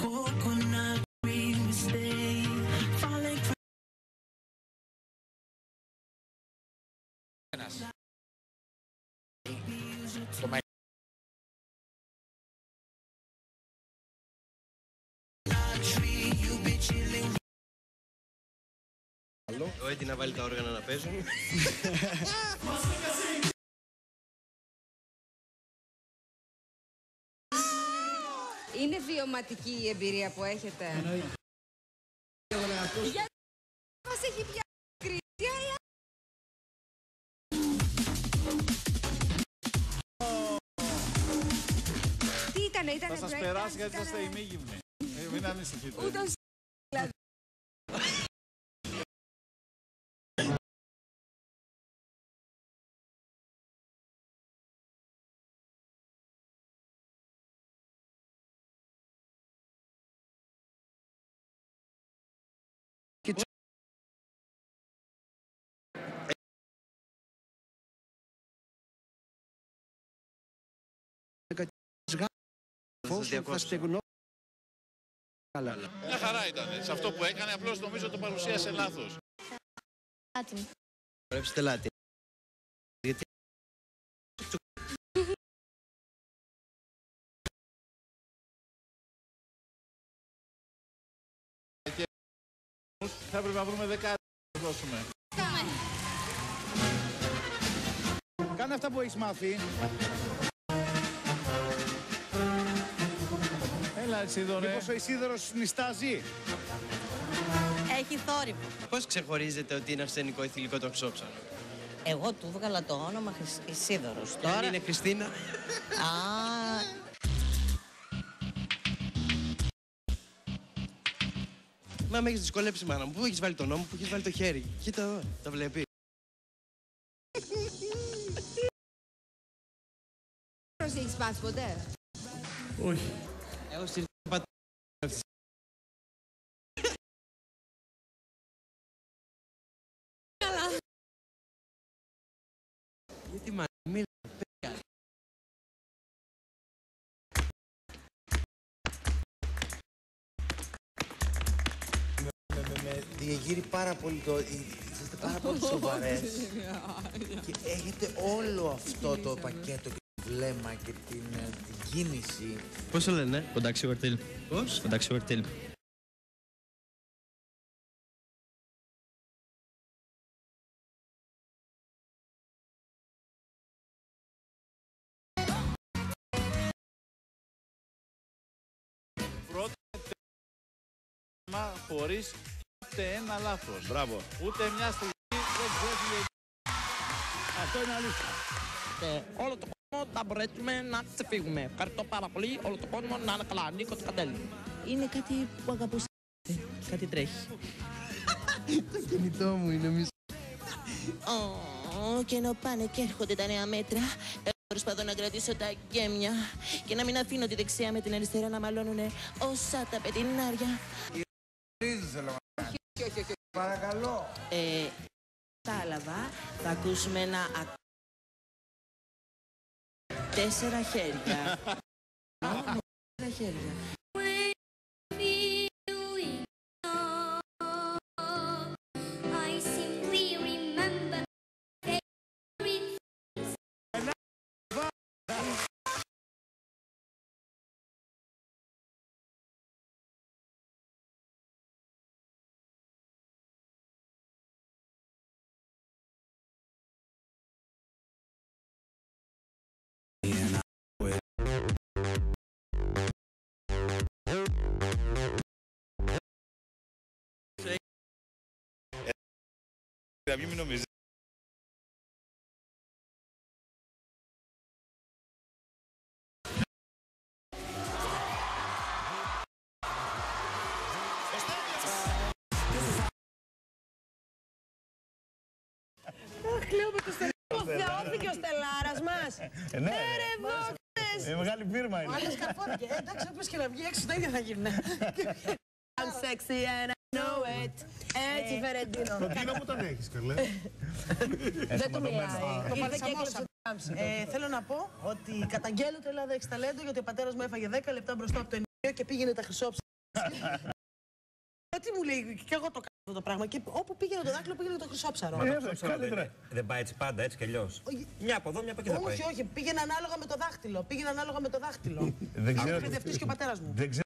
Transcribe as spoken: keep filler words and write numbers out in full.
Ο Έντι να βάλει τα όργανα να παίζουν. Είναι βιωματική η εμπειρία που έχετε. Γιατί μας έχει πια κρίση, αλλά... Τι ήτανε, ήτανε break dance. Θα σας περάσει γιατί θα είστε ημίγυμνοι. Μην ανησυχείτε. Ούτε ως δηλαδή. Θα στεγνώ. Μια χαρά ήταν. Σε αυτό που έκανε, απλώς νομίζω το παρουσίασε λάθος. Λάτι. Πρέπει λάτι. Γιατί... Θα έπρεπε να βρούμε δεκάρα να δώσουμε. Κάνε αυτά που έχεις μάθει. Έλα, Ισίδωρε. Μήπως ο Ισίδωρος νηστάζει. Έχει θόρυβο. Πώς ξεχωρίζετε ότι είναι αρσενικό ή θηλυκό το χρυσόψαρο? Εγώ του έβγαλα το όνομα Χρυσ- Ισίδωρος. Και αν είναι Χριστίνα. Α, Μα με έχεις δυσκολέψει, μάνα μου. Πού έχεις βάλει τον νόμο, πού έχεις βάλει το χέρι? Κοίτα εδώ, τα βλέπει. Πώς έχεις πάθει ποτέ? Όχι. Έχω στείλει πατ... Γιατί μα μίλα, παιδιά. Με διεγείρει πάρα πολύ το... Είστε πάρα πολύ σοβαρές και έχετε όλο αυτό το πακέτο και το βλέμμα και την, την κίνηση. Πώς το λένε? Κοντάξι Βαρτήλ. Πώς? Κοντάξι Βαρτήλ. Πρώτο θέμα χωρίς ούτε ένα λάθος. Μπράβο. Ούτε μια στιγμή δεν ξέφυγε. Αυτό είναι αλήθεια. Και όλο το κόσμο θα μπορέσουμε να ξεφύγουμε. Ευχαριστώ πάρα πολύ. Όλο το κόσμο να είναι καλά. Νίκος Καντέλη. είναι κάτι που αγαπούσα. Κάτι τρέχει. Το κινητό μου είναι μισό. Oh, και ενώ πάνε και έρχονται τα νέα μέτρα, εγώ προσπαθώ να κρατήσω τα γέμια και να μην αφήνω τη δεξιά με την αριστερά να μαλώνουνε όσα τα πετινάρια. Παρακαλώ. Ε, κατάλαβα, θα ακούσουμε ένα ακ... Τέσσερα χέρια. Τέσσερα χέρια. Να μην νομίζει. Αχ, λέω με το στελάρο, θεώθηκε ο στελάρας μας. Ναι, ρε δόκτες. είναι μεγάλη φίρμα είναι. Άλλος καρφώθηκε. Εντάξει, όπως και να βγει έξω, τα ίδια θα γίνουν. I'm sexy and I know it. Έτσι, Φερεντίνο. Το τίνο που τον έχεις, καλέ. Δεν του μιλάει. Το παλσαμόσα. Θέλω να πω ότι καταγγέλλω το Ελλάδα έχει ταλέντο γιατί ο πατέρας μου έφαγε δέκα λεπτά μπροστά από το εννιά και πήγαινε τα χρυσόψαρα. Τι μου λέει, και εγώ το κάνω αυτό το πράγμα. Και όπου πήγαινε το δάχτυλο, πήγαινε το χρυσόψαρο. Ε, Το ξέρω, δεν, δεν πάει έτσι πάντα, έτσι κι αλλιώς. Μια από εδώ, μια από εκεί θα πάει. Όχι, όχι, πήγαινε ανάλογα με το δάχτυλο. Πήγαινε ανάλογα με το δάχτυλο. Δεν ξέρω. Παιδευτής και ο πατέρας μου. Δεν ξέρω.